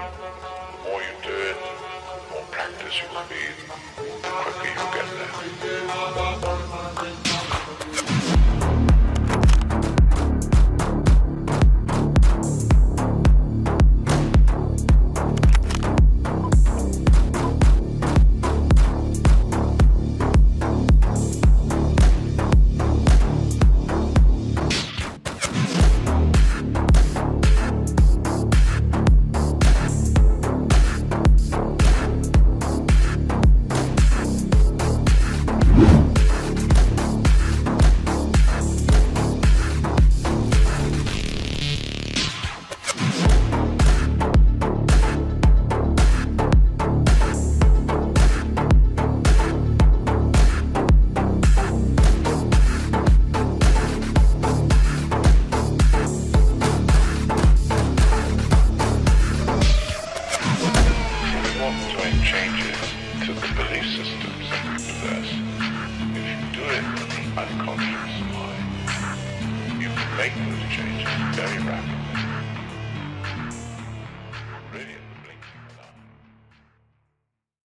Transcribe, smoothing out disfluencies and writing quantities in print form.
The more you do it, the more practice you will need, the quicker you'll get changes to the belief systems that we possess. If you do it in the unconscious mind, you can make those changes very rapidly.